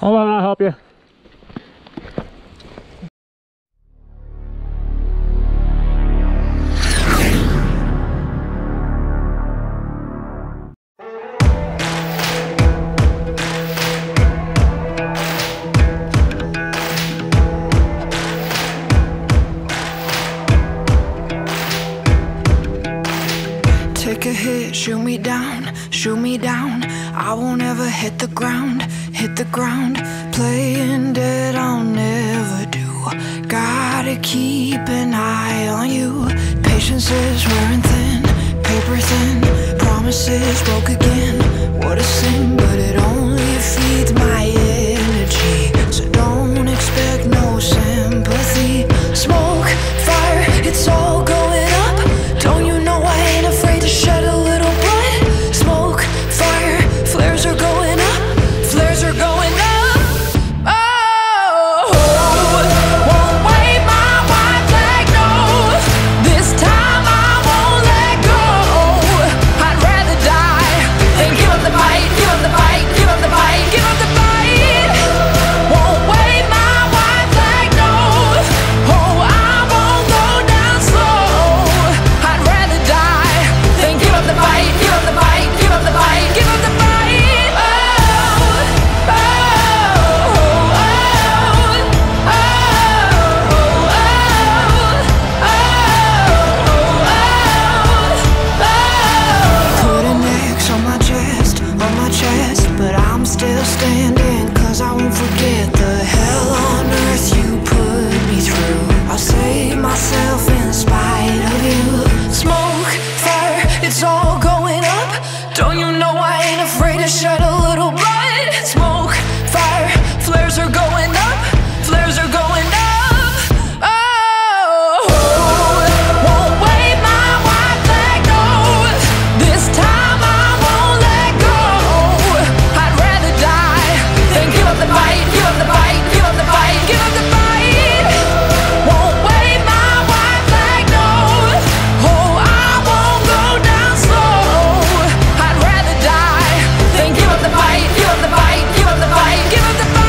Hold on, I'll help you. Take a hit, shoot me down, shoot me down. I won't ever hit the ground, hit the ground. Playing dead I'll never do. Gotta keep an eye on you. Patience is wearing thin, paper thin. Promises broke again. What a sin, but it only feeds my energy. So don't expect no sympathy. Smoke, fire, it's all going up. Don't you know I ain't afraid to shed a little blood? Smoke, fire, flares are going up, flares are going up. Oh, won't wave my white flag, no. This time I won't let go. I'd rather die than give up the fight, give up the fight, give up the fight, give up the fight. Won't wave my white flag, no. Oh, I won't go down slow. I'd rather die than give up the fight, give up the fight, give up the fight, give up the fight. Put an X on my chest, but I'm still standing, 'cause I won't forget the hell on earth you put me through. I'll save myself in spite of you. Smoke, fire, it's all going up. Don't you know I ain't afraid to shed a little blood? Smoke, fire, flares are going up, flares are going up. Oh, won't wave my white flag, no. This time I won't let go. I'd rather die than give up the fight, give up the fight, give up the fight, give up the fight. Won't wave my white flag, no. Oh, I won't go down slow. I'd rather die than give up the fight, give up the fight, give up the fight, give up the fight.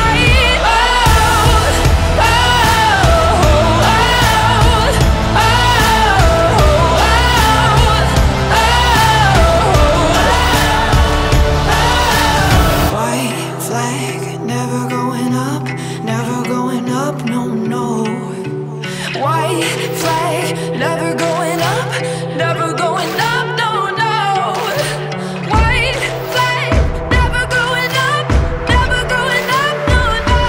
White flag, never going up, never going up, no, no. White flag, never going up, never going up, no, no. White flag, never going up, never going up, no, no.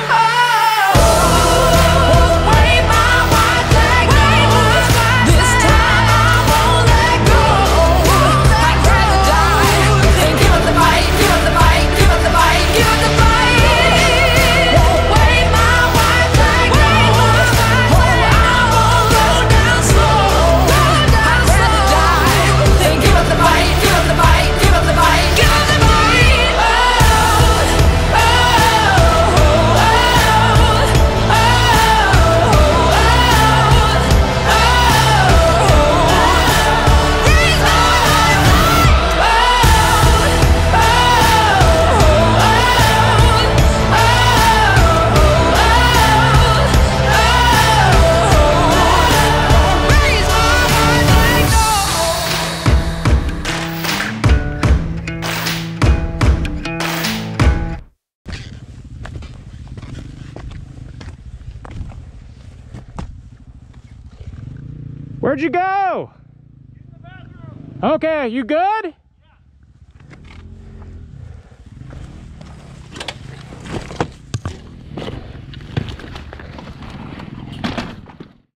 Oh, wave my white flag, no. This time I won't let go. I'd rather die than give up the fight, give up the fight, give up the fight, give up the fight. Won't wave my white flag, no. Oh, I won't go down slow. I'd rather die than give up the fight, give up the fight, give up the fight, give up the fight. Where'd you go? Okay, you good?